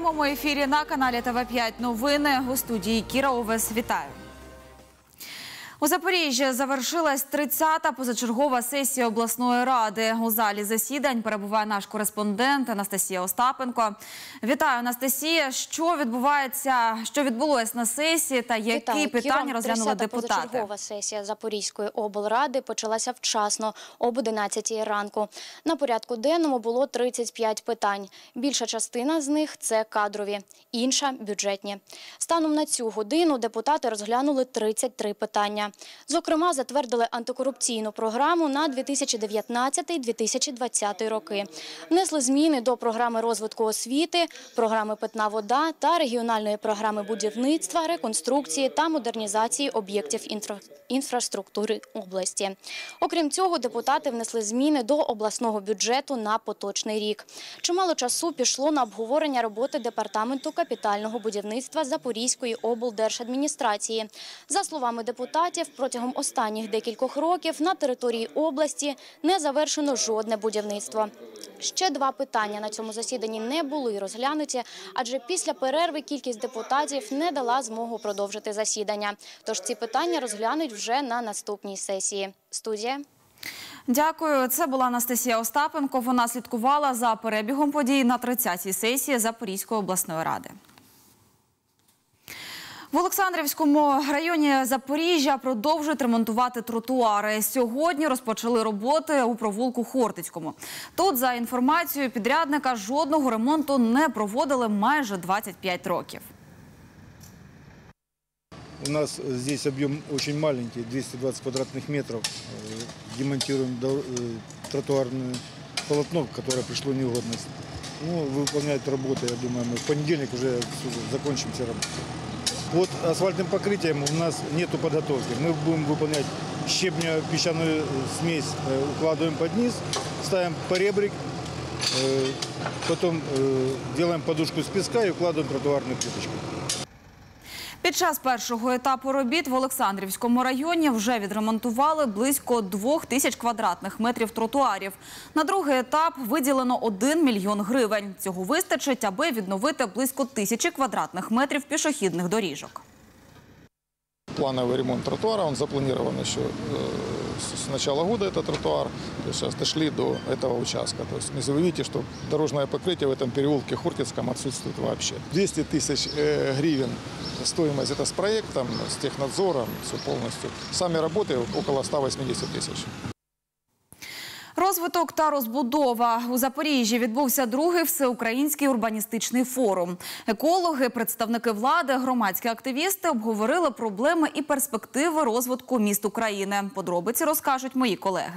прямому ефірі на каналі ТВ5 новини. У студії Кіра Овес. Вітаю. У Запоріжжі завершилась 30-та позачергова сесія обласної ради. У залі засідань перебуває наш кореспондент Анастасія Остапенко. Вітаю, Анастасія. Що відбулося на сесії та які питання розглянули депутати? 30-та позачергова сесія Запорізької облради почалася вчасно, об 11-й ранку. На порядку денному було 35 питань. Більша частина з них – це кадрові, інша – бюджетні. Станом на цю годину депутати розглянули 33 питання. Зокрема, затвердили антикорупційну програму на 2019-2020 роки. Внесли зміни до програми розвитку освіти, програми «Питна вода» та регіональної програми будівництва, реконструкції та модернізації об'єктів інфраструктури області. Окрім цього, депутати внесли зміни до обласного бюджету на поточний рік. Чимало часу пішло на обговорення роботи Департаменту капітального будівництва Запорізької облдержадміністрації. За словами депутатів, протягом останніх декількох років на території області не завершено жодне будівництво. Ще два питання на цьому засіданні не були розглянуті, адже після перерви кількість депутатів не дала змогу продовжити засідання. Тож ці питання розглянуть вже на наступній сесії. Студія. Дякую. Це була Анастасія Остапенко. Вона слідкувала за перебігом подій на 30-й сесії Запорізької обласної ради. В Олександрівському районі Запоріжжя продовжують ремонтувати тротуари. Сьогодні розпочали роботи у провулку Хортицькому. Тут, за інформацією підрядника, жодного ремонту не проводили майже 25 років. У нас здесь объем очень маленький, 220 квадратных метров. Демонтируем тротуарное полотно, которое пришло в негодность. Выполнять работы, я думаю, мы в понедельник уже закончим все работы. Под асфальтным покрытием у нас нет подготовки. Мы будем выполнять щебня-песчаную смесь, укладываем под низ, ставим поребрик, потом делаем подушку из песка и укладываем тротуарную плиточку. Під час першого етапу робіт в Олександрівському районі вже відремонтували близько 2000 квадратних метрів тротуарів. На другий етап виділено 1 мільйон гривень. Цього вистачить, аби відновити близько 1000 квадратних метрів пішохідних доріжок. Плановый ремонт тротуара, он запланирован еще с начала года, это тротуар. Сейчас дошли до этого участка. То есть вы видите, что дорожное покрытие в этом переулке Хортицком отсутствует вообще. 200 тысяч гривен стоимость, это с проектом, с технадзором, все полностью. Сами работы около 180 тысяч. Розвиток та розбудова. У Запоріжжі відбувся другий всеукраїнський урбаністичний форум. Екологи, представники влади, громадські активісти обговорили проблеми і перспективи розвитку міст України. Подробиці розкажуть мої колеги.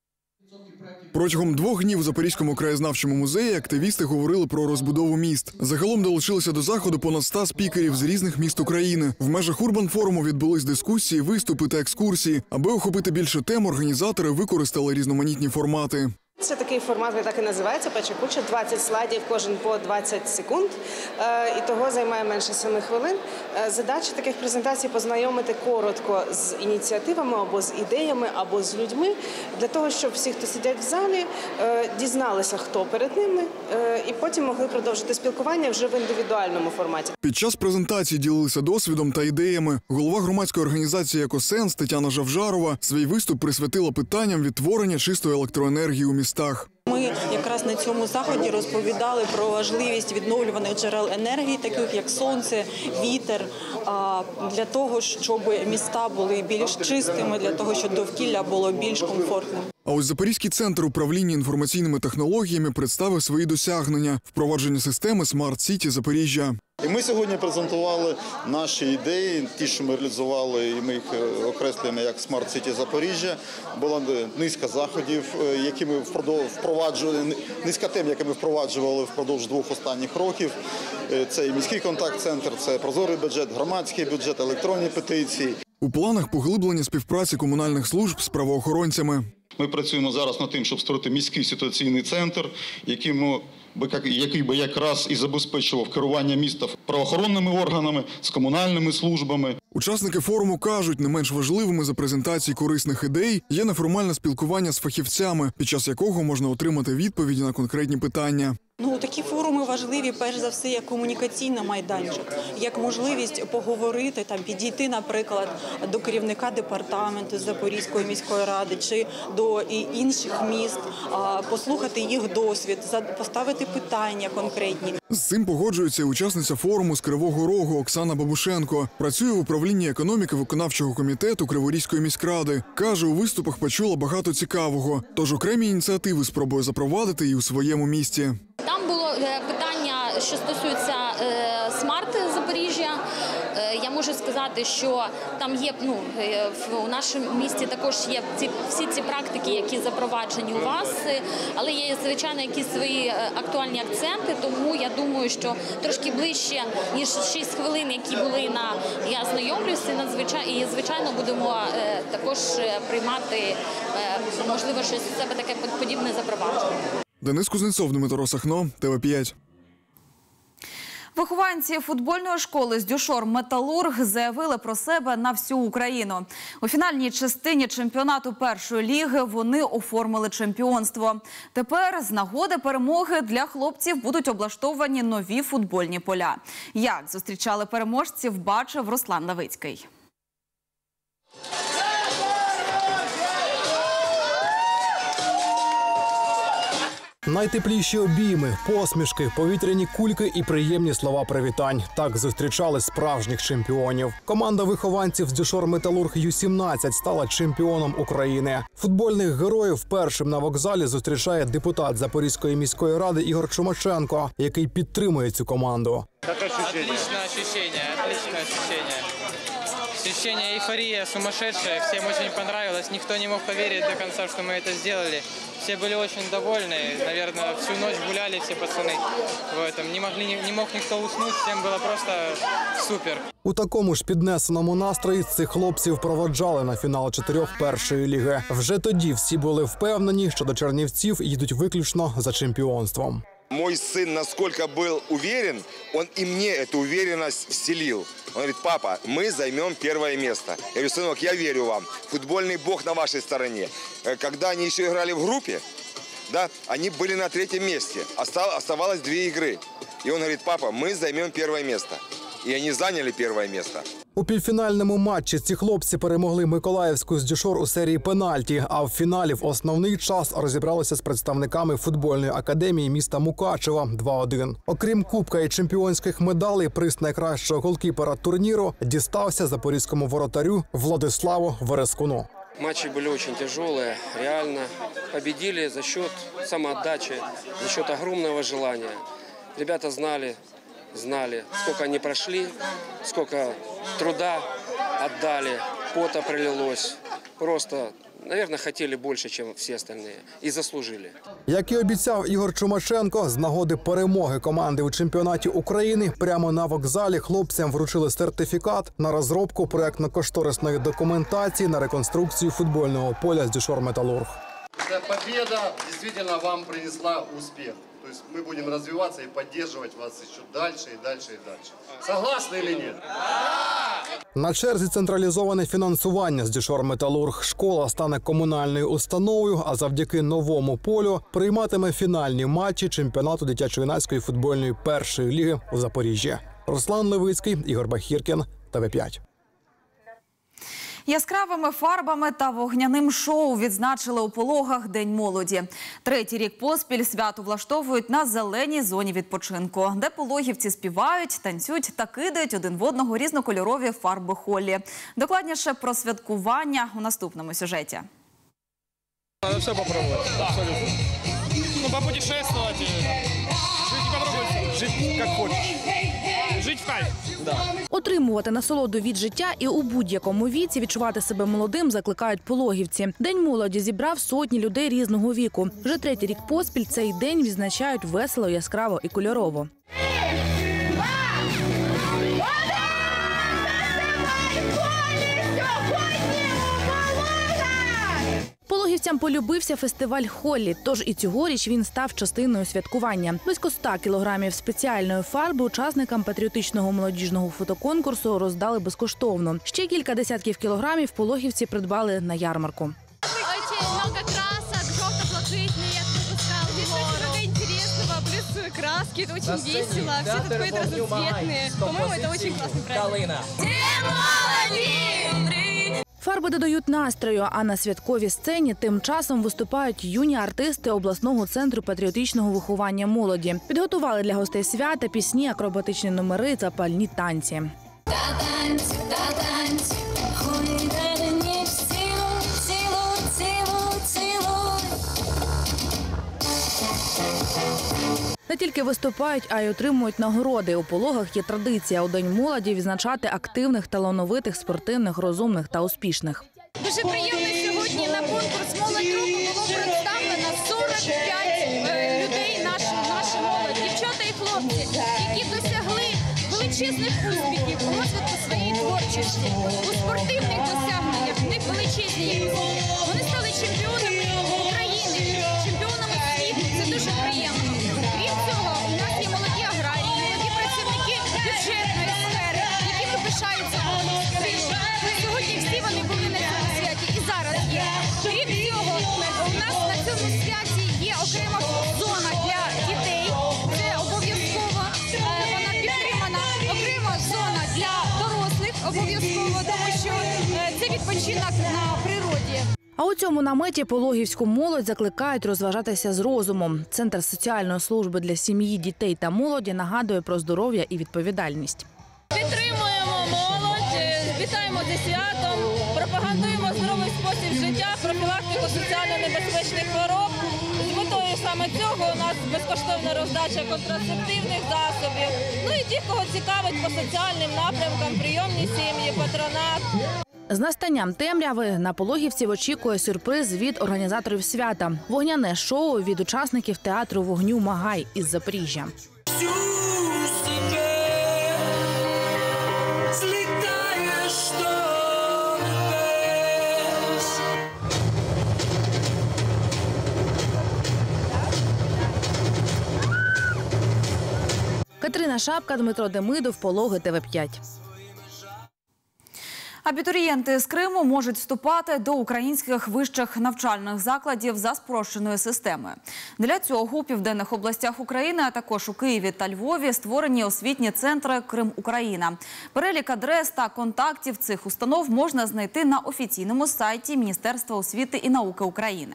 Протягом 2 днів у Запорізькому краєзнавчому музеї активісти говорили про розбудову міст. Загалом долучилися до заходу понад 100 спікерів з різних міст України. В межах урбан-форуму відбулись дискусії, виступи та екскурсії. Аби охопити більше тем, організатори використали різноманітні формати. Це такий формат, він так і називається, печа куча, 20 слайдів, кожен по 20 секунд, і того займає менше 7 хвилин. Задача таких презентацій – познайомити коротко з ініціативами, або з ідеями, або з людьми, для того, щоб всі, хто сидять в залі, дізналися, хто перед ними, і потім могли продовжити спілкування вже в індивідуальному форматі. Під час презентації ділилися досвідом та ідеями. Голова громадської організації «Екосенс» Тетяна Жавжарова свій виступ присвятила питанням відтворення чистої електроенергії у містах. Ми якраз на цьому заході розповідали про важливість відновлюваних джерел енергії, таких як сонце, вітер, для того, щоб міста були більш чистими, для того, щоб довкілля було більш комфортним. А ось Запорізький центр управління інформаційними технологіями представив свої досягнення – впровадження системи Smart City Запоріжжя. І ми сьогодні презентували наші ідеї, ті, що ми реалізували, і ми їх окреслюємо як Smart City Запоріжжя. Була низка заходів, які ми впроваджували, низка тем, які ми впроваджували впродовж 2 останніх років. Це і міський контакт-центр, це прозорий бюджет, громадський бюджет, електронні петиції. У планах поглиблення співпраці комунальних служб з правоохоронцями. Ми працюємо зараз над тим, щоб створити міський ситуаційний центр, який би якраз і забезпечував керування міста правоохоронними органами, з комунальними службами. Учасники форуму кажуть, не менш важливими за презентації корисних ідей є неформальне спілкування з фахівцями, під час якого можна отримати відповіді на конкретні питання. Такі форуми важливі, перш за все, як комунікаційний майданчик, як можливість поговорити, підійти, наприклад, до керівника департаменту Запорізької міської ради чи до інших міст, послухати їх досвід, поставити питання конкретні. З цим погоджується учасниця форуму з Кривого Рогу Оксана Бабушенко. Працює в управлінні економіки виконавчого комітету Криворізької міськради. Каже, у виступах почула багато цікавого, тож окремі ініціативи спробує запровадити і у своєму місті. Там було питання, що стосується смарт-Запоріжжя. Я можу сказати, що там є, у нашому місті також є всі ці практики, які запроваджені у вас, але є, звичайно, якісь свої актуальні акценти, тому я думаю, що трошки ближче, ніж 6 хвилин, які були я знайомлюся, і, звичайно, будемо також приймати, можливо, щось у себе таке подібне запроваджувати. Денис Кузнецов, Дмитро Сахно, ТВ5. Вихованці футбольної школи з Дюшор «Металург» заявили про себе на всю Україну. У фінальній частині чемпіонату першої ліги вони оформили чемпіонство. Тепер з нагоди перемоги для хлопців будуть облаштовані нові футбольні поля. Як зустрічали переможців, бачив Руслан Левицький. Найтепліші обійми, посмішки, повітряні кульки і приємні слова привітань. Так зустрічали справжніх чемпіонів. Команда вихованців з Дюшор «Металург» Ю-17 стала чемпіоном України. Футбольних героїв першим на вокзалі зустрічає депутат Запорізької міської ради Ігор Чумаченко, який підтримує цю команду. Отличное ощущение. Ощущение, эйфория сумасшедшая. Всем очень понравилось. Никто не мог поверить до конца, что мы это сделали. Все были очень довольны. Наверное, всю ночь гуляли все пацаны в этом. Не мог никто уснуть. Всем было просто супер. У такому ж піднесеному настрої цих хлопців проводжали на фінал 4 першої ліги. Вже тоді всі були впевнені, що до Чернівців їдуть виключно за чемпіонством. Мой сын насколько был уверен, он и мне эту уверенность вселил. Он говорит: папа, мы займем первое место. Я говорю: сынок, я верю вам. Футбольный бог на вашей стороне. Когда они еще играли в группе, да, они были на 3-м месте. Оставалось 2 игры. И он говорит: папа, мы займем первое место. І вони зайняли перше місце. У півфінальному матчі ці хлопці перемогли Миколаївську з Дюшор у серії пенальті, а в фіналі в основний час розібралися з представниками футбольної академії міста Мукачева 2-1. Окрім кубка і чемпіонських медалей, приз найкращого голкіпера турніру дістався запорізькому воротарю Владиславу Верескуну. Матчи были очень тяжелые, реально победили за счет самоотдачи, за счет огромного желания. Ребята знали, сколько они прошли, сколько труда отдали, пота пролилось. Просто, наверное, хотели больше, чем все остальные. И заслужили. Як і обіцяв Ігор Чумаченко, з нагоди перемоги команди у чемпіонаті України прямо на вокзалі хлопцям вручили сертифікат на розробку проєктно-кошторисної документації на реконструкцію футбольного поля з Дюшор «Металург». Эта победа действительно вам принесла успех. То есть мы будем развиваться и поддерживать вас еще дальше и дальше и дальше. Согласны или нет? На черзі централізоване фінансування з Дюшор «Металург». Школа стане комунальною установою, а завдяки новому полю прийматиме фінальні матчі чемпіонату дитячо-юнацької футбольної першої ліги у Запоріжжі. Руслан Левицький, Ігор Бахіркін, ТВ5. Яскравими фарбами та вогняним шоу відзначили у Пологах День молоді. 3-й рік поспіль свято влаштовують на зеленій зоні відпочинку, де пологівці співають, танцюють та кидають один в одного різнокольорові фарби холі. Докладніше про святкування у наступному сюжеті. Надо все попробовать, абсолютно. Попутешествовать, жить и попробовать, жить как хочешь. Жить в кайф. Да. Отримувати насолоду від життя і у будь-якому віці відчувати себе молодим закликають пологівці. День молоді зібрав сотні людей різного віку. Вже 3-й рік поспіль цей день відзначають весело, яскраво і кольорово. Пологівцям полюбився фестиваль Холлі, тож і цьогоріч він став частиною святкування. Близько 100 кілограмів спеціальної фарби учасникам патріотичного молодіжного фотоконкурсу роздали безкоштовно. Ще кілька десятків кілограмів пологівці придбали на ярмарку. Очень много красок, жовто-блакитний, як ти пускав. Здесь очень много интересного, плюс краски, это очень весело, все тут ходят разноцветные. По-моему, это очень классный праздник. Фарби додають настрою, а на святковій сцені тим часом виступають юні артисти обласного центру патріотичного виховання молоді. Підготували для гостей свята пісні, акробатичні номери, запальні танці. Не тільки виступають, а й отримують нагороди. У Пологах є традиція у День молоді відзначати активних, талановитих, спортивних, розумних та успішних. Дуже приємно сьогодні на конкурс «Молодь року» було представлено 45 людей, наші молодь, дівчата і хлопці, які досягли величезних успіхів у розвитку своєї творчості, у спортивних досягненнях, в них величезні є успіхи. Вони стали чемпіонами України, чемпіонами світу, це дуже приємно. Крім цього, у нас є молоді аграрії, молоді працівники бюджетної сфери, якими пишаються силу. Сьогодні всі вони були на цьому святі і зараз є. Крім цього, у нас на цьому святі є окрема зона для дітей, це обов'язково, вона підтримана, окрема зона для дорослих обов'язково, тому що це відпочинок на природі. А у цьому наметі пологівську молодь закликають розважатися з розумом. Центр соціальної служби для сім'ї, дітей та молоді нагадує про здоров'я і відповідальність. Підтримуємо молодь, вітаємо зі святом, пропагандуємо здоровий спосіб життя, профілактику соціально небезпечних хвороб. З метою саме цього у нас безкоштовна роздача контрацептивних засобів. Ну і ті, кого цікавить по соціальним напрямкам, прийомні сім'ї, патронат. З настанням темряви на пологівців очікує сюрприз від організаторів свята – вогняне шоу від учасників театру вогню «Магай» із Запоріжжя. Катерина Шапка, Дмитро Демидов, Пологи, ТВ5. Абітурієнти з Криму можуть вступати до українських вищих навчальних закладів за спрощеною системою. Для цього у південних областях України, а також у Києві та Львові створені освітні центри «Крим-Україна». Перелік адрес та контактів цих установ можна знайти на офіційному сайті Міністерства освіти і науки України.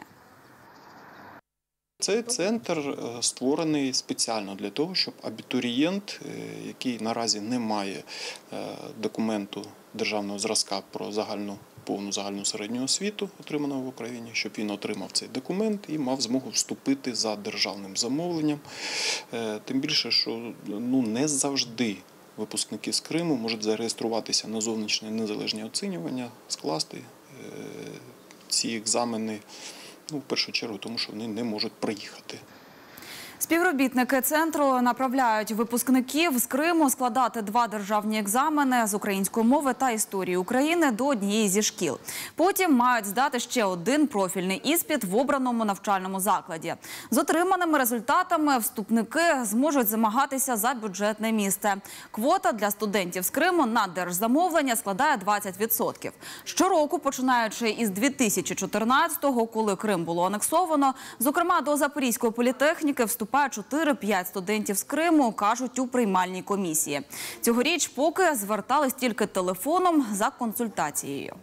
Цей центр створений спеціально для того, щоб абітурієнт, який наразі не має документу державного зразка про повну загальну середню освіту, отриманого в Україні, щоб він отримав цей документ і мав змогу вступити за державним замовленням. Тим більше, що не завжди випускники з Криму можуть зареєструватися на зовнішнє незалежне оцінювання, скласти ці екзамени. В першу чергу, тому що вони не можуть приїхати. Співробітники центру направляють випускників з Криму складати 2 державні екзамени з української мови та історії України до однієї зі шкіл. Потім мають здати ще 1 профільний іспит в обраному навчальному закладі. З отриманими результатами вступники зможуть змагатися за бюджетне місце. Квота для студентів з Криму на держзамовлення складає 20%. Щороку, починаючи із 2014-го, коли Крим було анексовано, зокрема до Запорізької політехніки вступають 4-5 студентів з Криму, кажуть у приймальній комісії. Цьогоріч поки звертались тільки телефоном за консультацією.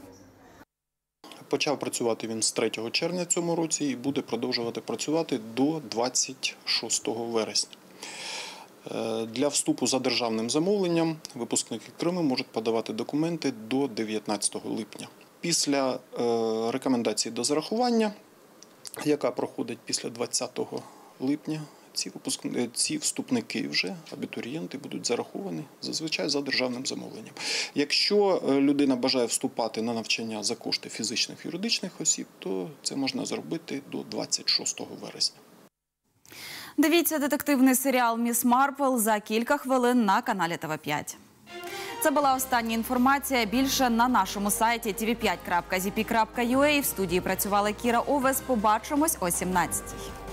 Почав працювати він з 3 червня цьому році і буде продовжувати працювати до 26 вересня. Для вступу за державним замовленням випускники Криму можуть подавати документи до 19 липня. Після рекомендації до зарахування, яка проходить після 20 липня, ці вступники вже, абітурієнти, будуть зараховані зазвичай за державним замовленням. Якщо людина бажає вступати на навчання за кошти фізичних і юридичних осіб, то це можна зробити до 26 вересня. Дивіться детективний серіал «Міс Марпл» за кілька хвилин на каналі ТВ5. Це була остання інформація. Більше на нашому сайті tv5.zp.ua. В студії працювала Кіра Овес. Побачимось о 17-й.